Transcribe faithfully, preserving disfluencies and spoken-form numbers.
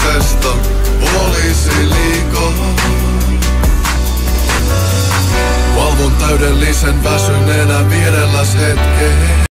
ovesta poliisi liikaa. Valvon täydellisen väsyneenä vierelläs hetkeen.